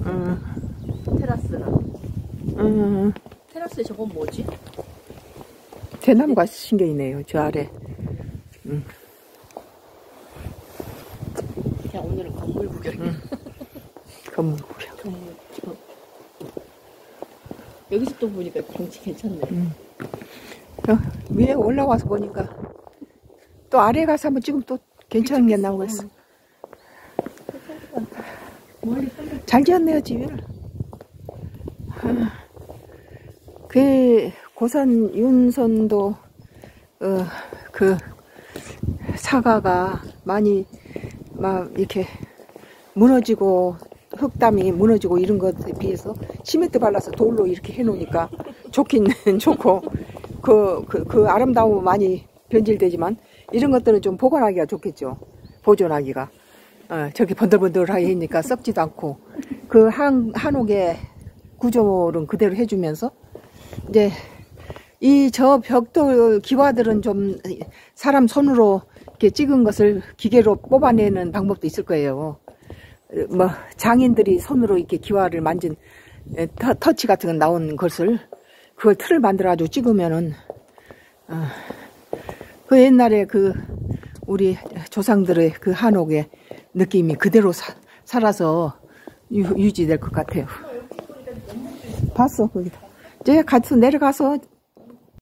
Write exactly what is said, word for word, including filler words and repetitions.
음. 테라스는. 음. 테라스에 저건 뭐지? 대나무가 신겨있네요, 저 아래. 음. 그냥 오늘은 건물 구경이야. 음. 건물 구경. 건물, 어. 여기서 또 보니까 경치 괜찮네. 음. 어, 위에 올라와서 보니까 또 아래 가서 한번 찍으면 또 괜찮은 게 나오겠어. 잘 지었네요, 집을. 아, 그 고산 윤선도 어, 그 사과가 많이 막 이렇게 무너지고 흙담이 무너지고 이런 것에 비해서 시멘트 발라서 돌로 이렇게 해놓으니까 좋긴 좋고 그, 그, 그 아름다움은 많이 변질되지만 이런 것들은 좀 보관하기가 좋겠죠. 보존하기가. 어, 저렇게 번들번들하게 하니까 썩지도 않고 그 한, 한옥의 구조는 그대로 해주면서 이제 이 저 벽돌 기와들은 좀 사람 손으로 이렇게 찍은 것을 기계로 뽑아내는 방법도 있을 거예요. 뭐 장인들이 손으로 이렇게 기와를 만진 터, 터치 같은 거 나온 것을 그걸 틀을 만들어 가지고 찍으면은 어, 그 옛날에 그 우리 조상들의 그 한옥의 느낌이 그대로 사, 살아서 유, 유지될 것 같아요. 봤어 거기다. 이제 가서 내려가서